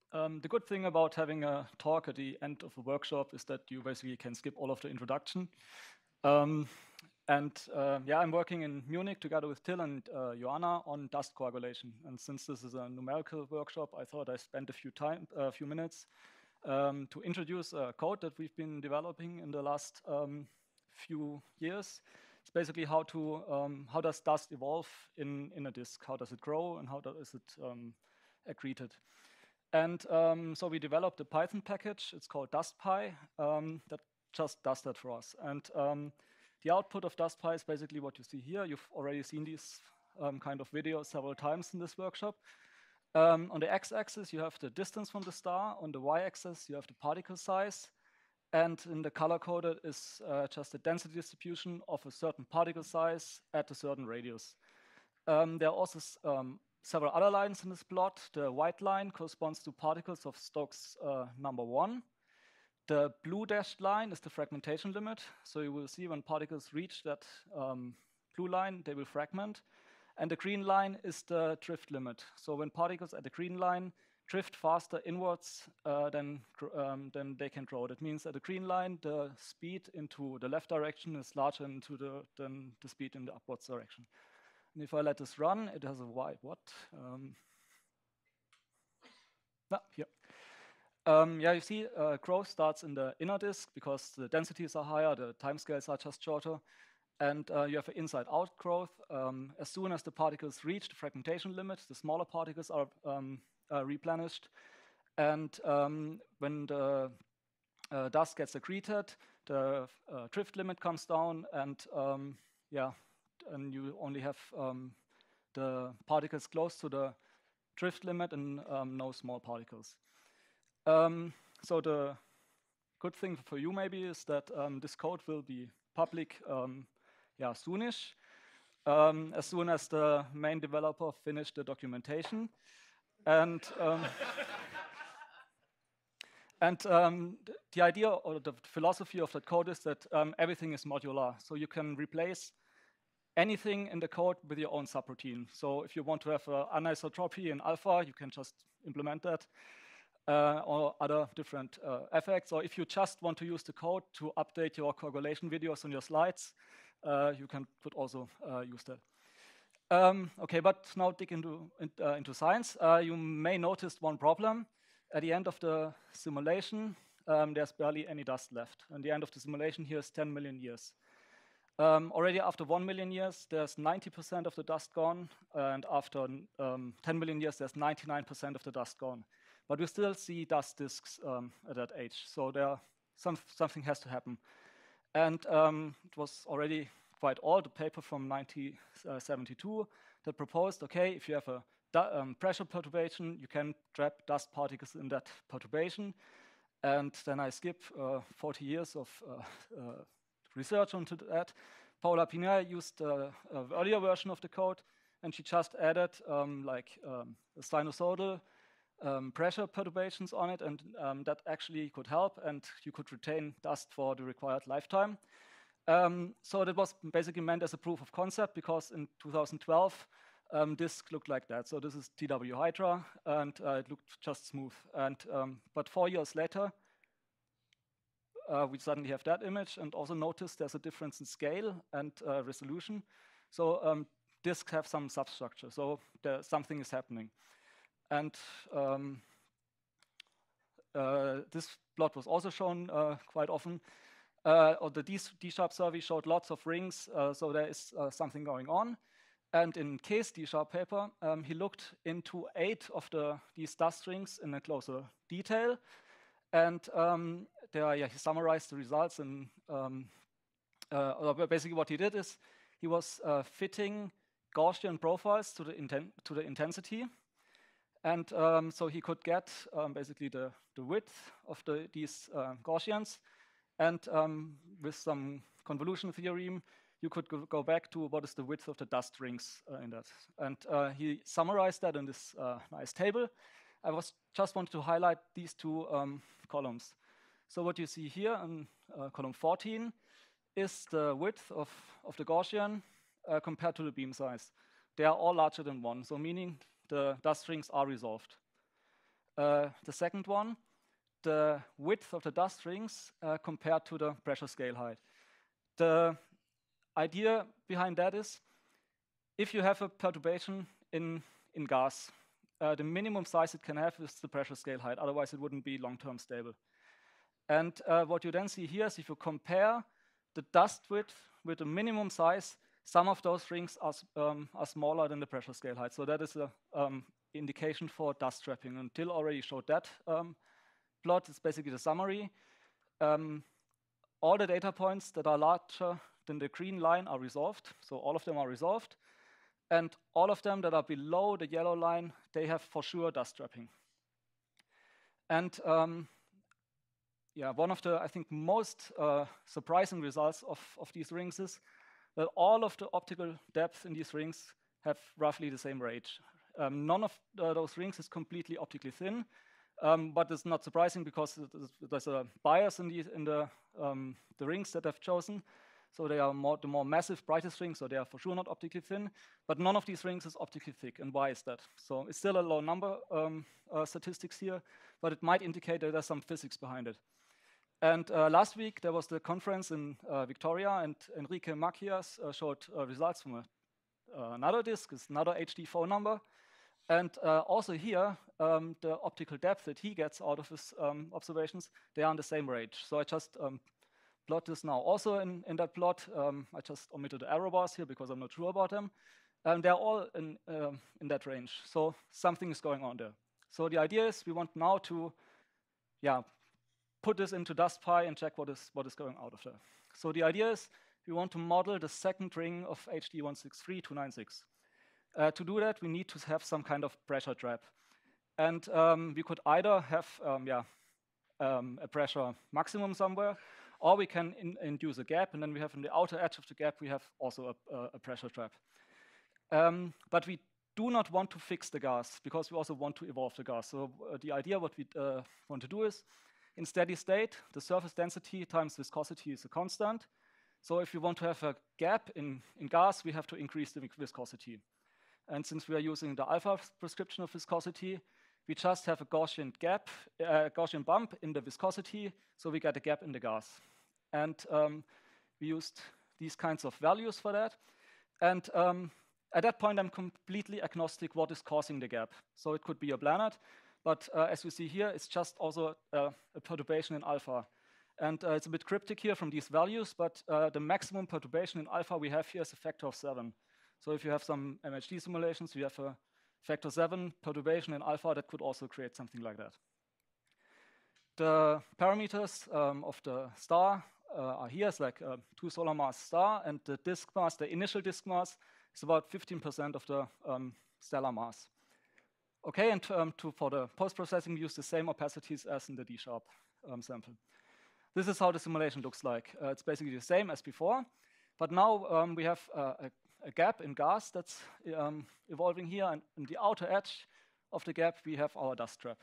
The good thing about having a talk at the end of a workshop is that you basically can skip all of the introduction. Yeah, I'm working in Munich together with Till and Joanna on dust coagulation. And since this is a numerical workshop, I thought I spent a few minutes to introduce a code that we've been developing in the last few years. It's basically how does dust evolve in a disk? How does it grow, and how does it accreted? And so we developed a Python package. It's called DustPy that just does that for us. And the output of DustPy is basically what you see here. You've already seen these kind of videos several times in this workshop. On the x-axis, you have the distance from the star. On the y-axis, you have the particle size. And in the color-coded is just the density distribution of a certain particle size at a certain radius. There are also several other lines in this plot. The white line corresponds to particles of Stokes number 1. The blue dashed line is the fragmentation limit. So you will see when particles reach that blue line, they will fragment. And the green line is the drift limit. So when particles at the green line drift faster inwards than they can grow. That means at the green line, the speed into the left direction is larger than the speed in the upwards direction. And if I let this run, it has a what? Here. Yeah, you see growth starts in the inner disk because the densities are higher, the timescales are just shorter. And you have an inside-out growth. As soon as the particles reach the fragmentation limit, the smaller particles are replenished. And when the dust gets accreted, the drift limit comes down, and and you only have the particles close to the drift limit and no small particles. So the good thing for you maybe is that this code will be public soonish, as soon as the main developer finished the documentation. And the idea or the philosophy of that code is that everything is modular. So you can replace anything in the code with your own subroutine. So if you want to have anisotropy in alpha, you can just implement that, or other different effects. Or if you just want to use the code to update your coagulation videos on your slides, you could also use that. Okay, but now dig into science. You may notice one problem. At the end of the simulation, there's barely any dust left. And the end of the simulation here is 10 million years. Already after 1 million years, there's 90% of the dust gone. And after 10 million years, there's 99% of the dust gone. But we still see dust disks at that age. So something has to happen. And it was already quite old, a paper from 1972 that proposed, okay, if you have a pressure perturbation, you can trap dust particles in that perturbation. And then I skip 40 years of research onto that. Paula Pina used an earlier version of the code, and she just added sinusoidal pressure perturbations on it, and that actually could help, and you could retain dust for the required lifetime. So that was basically meant as a proof of concept, because in 2012, this looked like that. So this is TW Hydra, and it looked just smooth. And but 4 years later, we suddenly have that image, and also notice there's a difference in scale and resolution. So disks have some substructure, so something is happening. And this plot was also shown quite often. Or the D-Sharp survey showed lots of rings, so there is something going on. And in K's D-Sharp paper, he looked into 8 of these dust rings in a closer detail. And he summarized the results. And basically what he did is he was fitting Gaussian profiles to the intensity. And so he could get basically the width of these Gaussians. And with some convolution theorem, you could go back to what is the width of the dust rings in that. And he summarized that in this nice table. I just wanted to highlight these 2 columns. So what you see here in column 14 is the width of the Gaussian compared to the beam size. They are all larger than 1, so meaning the dust rings are resolved. The second one, the width of the dust rings compared to the pressure scale height. The idea behind that is, if you have a perturbation in gas, the minimum size it can have is the pressure scale height, otherwise it wouldn't be long-term stable. And what you then see here is if you compare the dust width with the minimum size, some of those rings are smaller than the pressure scale height. So that is an indication for dust trapping. And Till already showed that plot. It's basically the summary. All the data points that are larger than the green line are resolved. So all of them are resolved. And all of them that are below the yellow line, they have for sure dust trapping. And yeah, one of the, I think, most surprising results of these rings is that all of the optical depth in these rings have roughly the same range. None of those rings is completely optically thin, but it's not surprising because there's a bias in the rings that I've chosen. So they are the more massive, brightest rings, so they are for sure not optically thin. But none of these rings is optically thick. And why is that? So it's still a low number statistics here, but it might indicate that there's some physics behind it. And last week, there was the conference in Victoria, and Enrique Macias showed results from another disk, it's another HD phone number. And also here, the optical depth that he gets out of his observations, they are in the same range. So I just plot this now. Also in that plot, I just omitted the error bars here because I'm not sure about them. They're all in that range. So something is going on there. So the idea is we want now to, put this into DustPy and check what is going out of there. So the idea is we want to model the second ring of HD 163296. To do that, we need to have some kind of pressure trap. And we could either have a pressure maximum somewhere, or we can induce a gap, and then we have in the outer edge of the gap, we have also a pressure trap. But we do not want to fix the gas, because we also want to evolve the gas. So the idea what we want to do is, in steady state, the surface density times viscosity is a constant. So if you want to have a gap in gas, we have to increase the viscosity. And since we are using the alpha prescription of viscosity, we just have a Gaussian gap, Gaussian bump in the viscosity, so we get a gap in the gas. And we used these kinds of values for that. And at that point, I'm completely agnostic what is causing the gap. So it could be a planet, but as you see here, it's just also a perturbation in alpha. And it's a bit cryptic here from these values, but the maximum perturbation in alpha we have here is a factor of 7. So if you have some MHD simulations, you have a factor 7 perturbation in alpha that could also create something like that. The parameters of the star are here. It's like a 2 solar mass star, and the disk mass, the initial disk mass, is about 15% of the stellar mass. Okay, and for the post-processing, we use the same opacities as in the D-sharp sample. This is how the simulation looks like. It's basically the same as before, but now we have a gap in gas that's evolving here, and in the outer edge of the gap, we have our dust trap.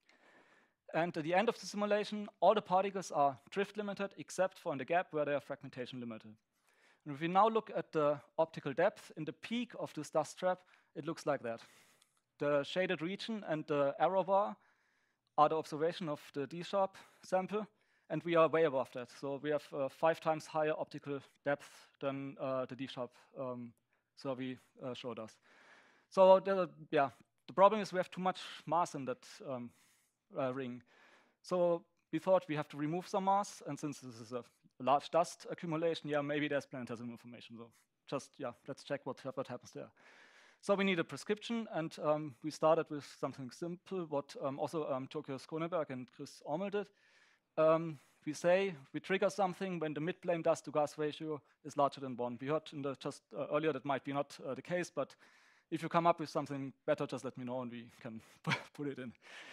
And at the end of the simulation, all the particles are drift limited, except for in the gap where they are fragmentation limited. And if we now look at the optical depth in the peak of this dust trap, it looks like that. The shaded region and the arrow bar are the observation of the D-sharp sample, and we are way above that. So we have 5 times higher optical depth than the D-sharp survey showed us. So the problem is we have too much mass in that ring. So we thought we have to remove some mass, and since this is a large dust accumulation, maybe there's planetesimal information. So just, let's check what happens there. So we need a prescription, and we started with something simple, what also Tokyo Skoneberg and Chris Ormel did. We say we trigger something when the midplane dust-to-gas ratio is larger than 1. We heard just earlier that might be not the case, but if you come up with something better, just let me know and we can put it in.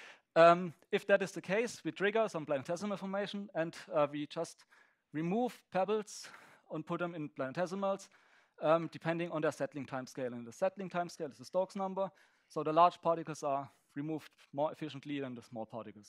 If that is the case, we trigger some planetesimal information, and we just remove pebbles and put them in planetesimals, depending on their settling timescale. And the settling timescale is the Stokes number, so the large particles are removed more efficiently than the small particles.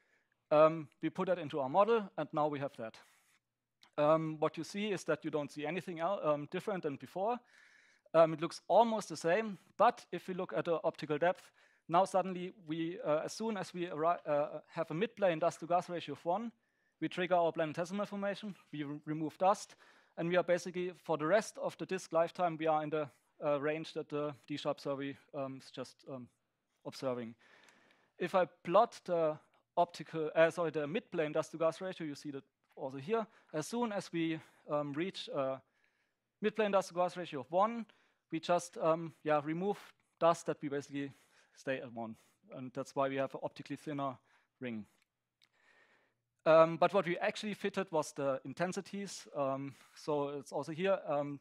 We put that into our model, and now we have that. What you see is that you don't see anything different than before. It looks almost the same, but if we look at the optical depth, now suddenly, as soon as we have a midplane dust-to-gas ratio of 1, we trigger our planetesimal formation, we remove dust, and we are basically, for the rest of the disk lifetime, we are in the range that the D-Sharp survey is just observing. If I plot the the midplane dust-to-gas ratio, you see that also here. As soon as we reach midplane dust-to-gas ratio of 1, we just remove dust that we basically stay at 1. And that's why we have an optically thinner ring. But what we actually fitted was the intensities. So it's also here.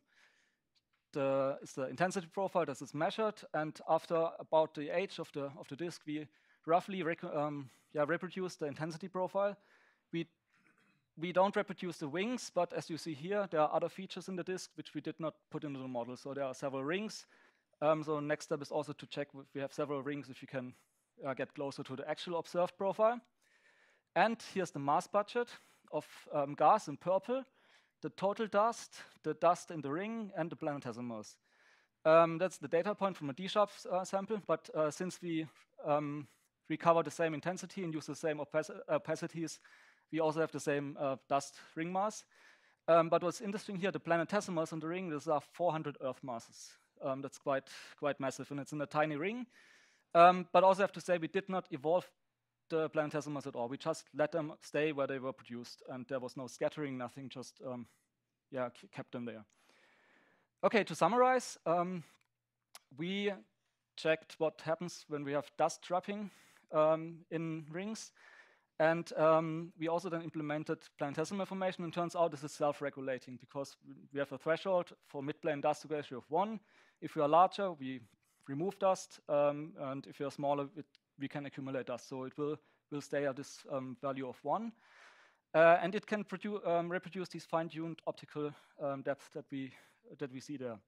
It's the intensity profile that is measured. And after about the age of the disk, we roughly reproduce the intensity profile. We don't reproduce the wings, but as you see here, there are other features in the disk which we did not put into the model. So there are several rings. So next step is also to check if we have several rings, if you can get closer to the actual observed profile. And here's the mass budget of gas in purple, the total dust, the dust in the ring, and the planetesimals. That's the data point from a D-Sharp sample, but since we recover the same intensity and use the same opacities, we also have the same dust ring mass. But what's interesting here, the planetesimals in the ring, these are 400 Earth masses. That's quite massive, and it's in a tiny ring. But also have to say, we did not evolve the planetesimals at all. We just let them stay where they were produced, and there was no scattering, nothing, just kept them there. Okay, to summarize, we checked what happens when we have dust trapping in rings. And we also then implemented planetesimal formation, and turns out this is self-regulating because we have a threshold for midplane dust ratio of 1. If we are larger, we remove dust, and if we are smaller, we can accumulate dust. So it will stay at this value of 1. And it can reproduce these fine-tuned optical depths that we see there.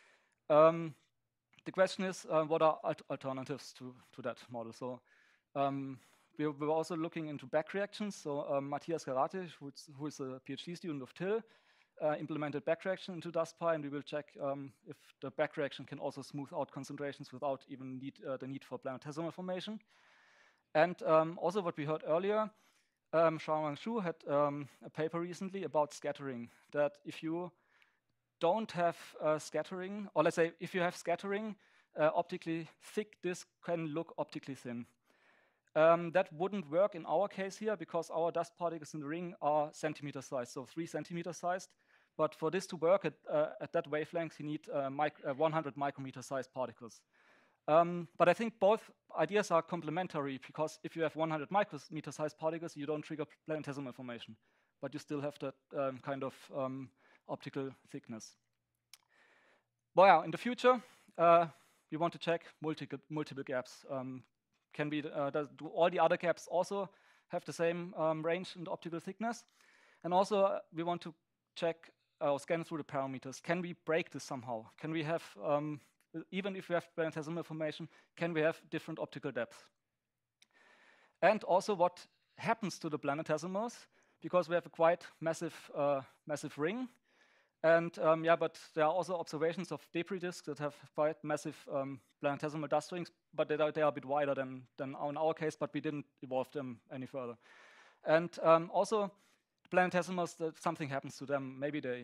The question is, what are alternatives to that model? So we were also looking into back reactions. So Matthias Karate, who is a PhD student of TIL, implemented back reaction into DustPy, and we will check if the back reaction can also smooth out concentrations without even the need for planetesimal formation. And also what we heard earlier, Xiaowang Xu had a paper recently about scattering, that if you don't have scattering, or let's say if you have scattering, optically thick disk can look optically thin. That wouldn't work in our case here because our dust particles in the ring are centimeter sized, so 3 centimeter sized. But for this to work at that wavelength, you need 100 micrometer sized particles. But I think both ideas are complementary because if you have 100 micrometer sized particles, you don't trigger planetesimal formation, but you still have that kind of optical thickness. But yeah, in the future, we want to check multiple gaps. Do all the other gaps also have the same range and optical thickness? And also, we want to check or scan through the parameters. Can we break this somehow? Can we have, even if we have planetesimal formation, can we have different optical depths? And also, what happens to the planetesimals? Because we have a quite massive ring. And but there are also observations of debris disks that have quite massive planetesimal dust rings, but they are a bit wider than in our case, but we didn't evolve them any further. And also, planetesimals, something happens to them. Maybe they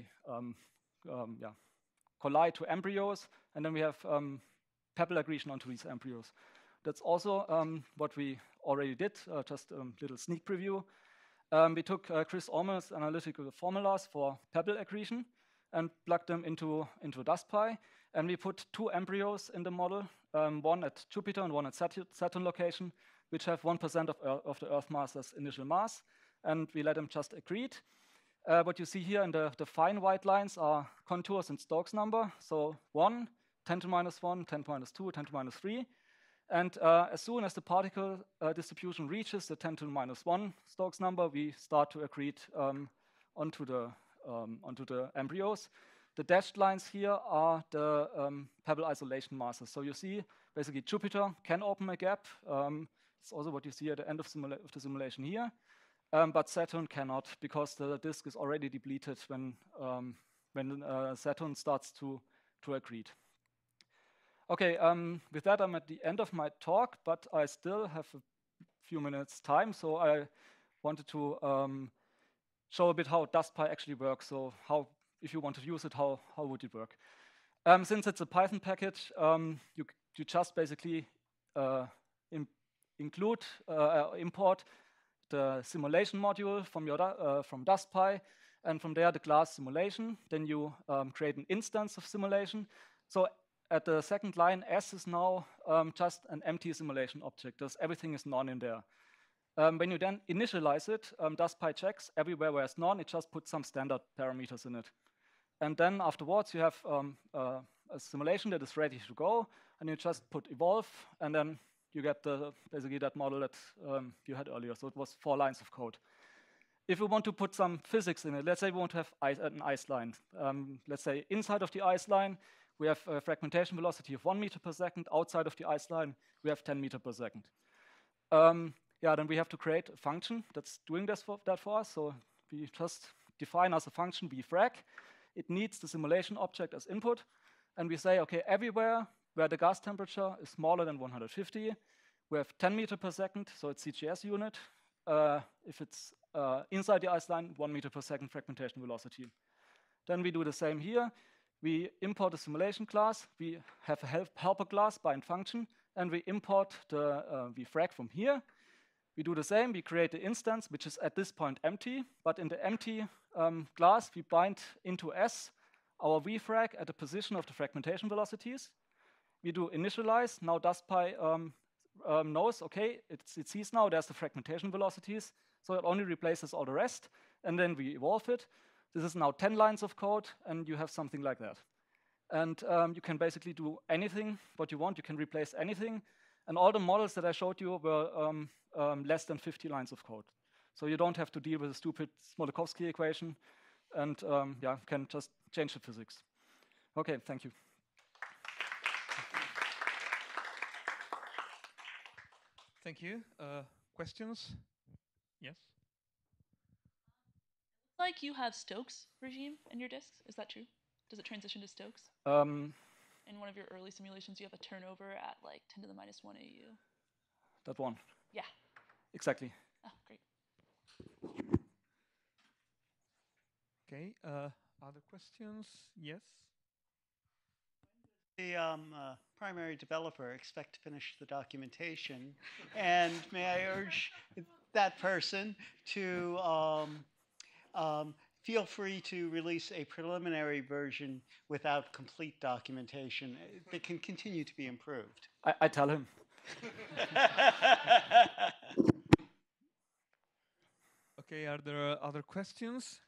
collide to embryos, and then we have pebble accretion onto these embryos. That's also what we already did, just a little sneak preview. We took Chris Ormel's analytical formulas for pebble accretion and plugged them into DustPy, and we put 2 embryos in the model, one at Jupiter and one at Saturn location, which have 1% of the Earth mass as initial mass, and we let them just accrete. What you see here in the fine white lines are contours in Stokes number, so 1, 10 to minus 1, 10 to minus 2, 10 to minus 3. And as soon as the particle distribution reaches the 10 to minus 1 Stokes number, we start to accrete onto the embryos. The dashed lines here are the pebble isolation masses. So you see, basically, Jupiter can open a gap. It's also what you see at the end of the simulation here. But Saturn cannot, because the disk is already depleted when Saturn starts to accrete. Okay, with that, I'm at the end of my talk, but I still have a few minutes time, so I wanted to show a bit how DustPy actually works. So how, if you want to use it, how would it work? Since it's a Python package, you just basically import the simulation module from your from DustPy, and from there the class simulation. Then you create an instance of simulation. So at the second line, S is now just an empty simulation object. Everything is none in there. When you then initialize it, DustPy checks everywhere where it's none. It just puts some standard parameters in it. And then afterwards, you have a simulation that is ready to go, and you just put evolve, and then you get basically that model that you had earlier. So it was 4 lines of code. If we want to put some physics in it, let's say we want to have an ice line. Let's say inside of the ice line, we have a fragmentation velocity of 1 meter per second. Outside of the ice line, we have 10 meter per second. Yeah, then we have to create a function that's doing that for us. So we just define as a function vfrag. It needs the simulation object as input. And we say, okay, everywhere where the gas temperature is smaller than 150, we have 10 meter per second, so it's CGS unit. If it's inside the ice line, 1 meter per second fragmentation velocity. Then we do the same here. We import a simulation class. We have a helper class bind function, and we import the vfrag from here. We do the same. We create the instance, which is at this point empty. But in the empty class, we bind into S our vfrag at the position of the fragmentation velocities. We do initialize. Now DustPy knows, okay, it sees now there's the fragmentation velocities. So it only replaces all the rest. And then we evolve it. This is now 10 lines of code, and you have something like that. And you can basically do anything what you want. You can replace anything. And all the models that I showed you were less than 50 lines of code. So you don't have to deal with a stupid Smoluchowski equation, and yeah, can just change the physics. Okay, thank you. Thank you. Questions? Yes? Like you have Stokes regime in your disks, is that true? Does it transition to Stokes? In one of your early simulations, you have a turnover at like 10 to the minus 1 AU. That one. Yeah. Exactly. Oh, great. Okay. Other questions? Yes? The primary developer expect to finish the documentation, and may I urge that person to feel free to release a preliminary version without complete documentation that can continue to be improved. I tell him. Okay, are there other questions?